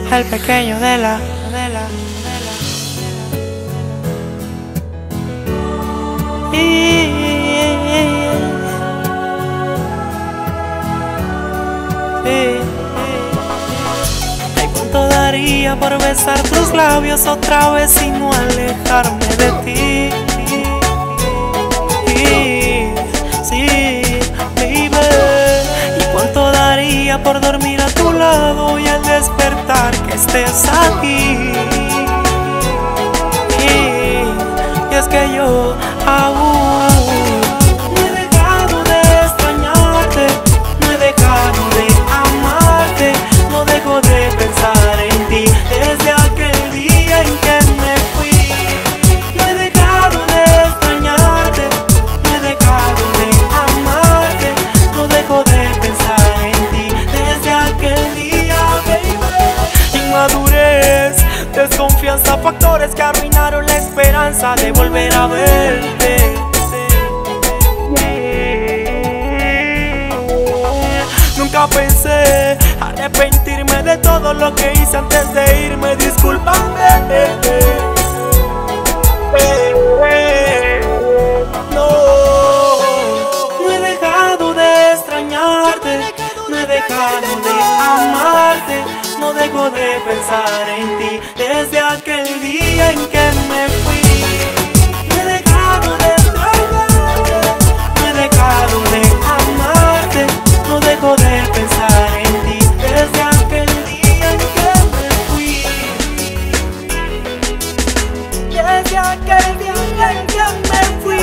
el pequeño de la. Ay, cuánto daría por besar tus labios otra vez y no alejarme de ti. Sí, baby. Y cuánto daría por dormir a tu lado y al despertar que estés aquí. Y es que yo aún no he dejado de extrañarte, no he dejado de amarte, no dejo de pensar en ti desde aquel día en que me fui. No he dejado de extrañarte, no he dejado de amarte, no dejo de pensar en ti desde aquel día, baby. Inmadurez, desconfianza, factores que arruinaron la esperanza de volver a verte. Nunca pensé arrepentirme de todo lo que hice antes de irme. Discúlpame. No he dejado de extrañarte, no he dejado de amarte, no dejo de pensar en ti desde aquel día en que me fui. No he dejado de extrañarte, no he dejado de amarte, no dejo de pensar en ti desde aquel día en que me fui. Desde aquel día en que me fui.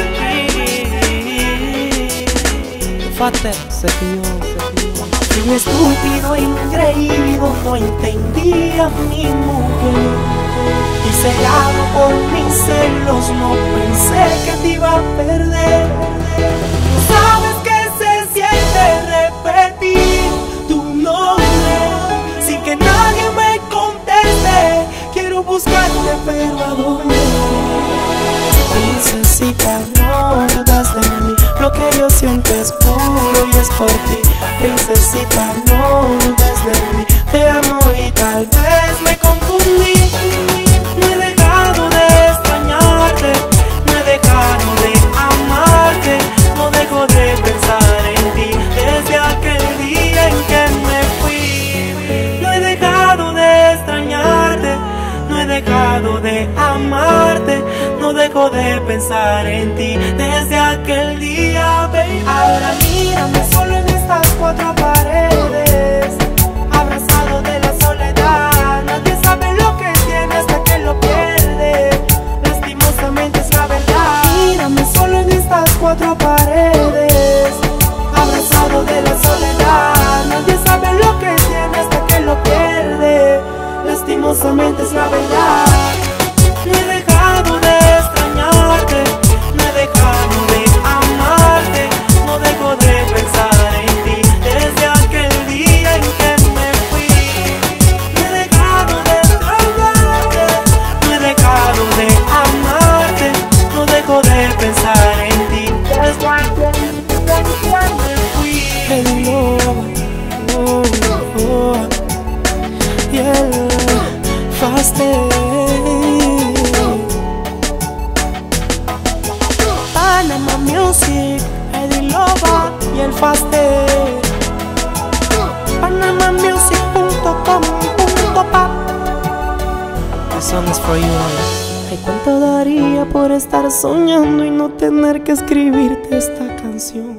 Fate, se pilló. Fui un estúpido engreído, no entendía mi mujer. Y cegado por mis celos, no pensé que te iba a perder. ¿Sabes qué se siente repetir tu nombre sin que nadie me conteste? Quiero buscarte pero ¿a dónde? Princesita, no dudas de mí, lo que yo siento es puro y es por ti. Princesita, no dudes de mí, te amo y tal vez me confundí. No he dejado de extrañarte, no he dejado de amarte, no dejo de pensar en ti desde aquel día en que me fui. No he dejado de extrañarte, no he dejado de amarte, no dejo de pensar en ti desde aquel día, baby. Ahora mírame solo en estas cuatro paredes, abrazado de la soledad. Nadie sabe lo que tiene hasta que lo pierde, lastimosamente es la verdad. Mírame solo en estas cuatro paredes, abrazado de la soledad. Nadie sabe lo que tiene hasta que lo pierde, lastimosamente es la verdad. No he dejado de extrañarte, no he dejado de amarte, no dejo de pensar en ti desde aquel día en que me fui. No he dejado de extrañarte, no he dejado de amarte, no dejo de pensar en ti desde aquel día en que me fui. Hello, yeah, faster. Panama Music, Eddie Loba y el Faste. panamamusic.com.pa. This song is for you. Ay, cuánto daría por estar soñando y no tener que escribirte esta canción.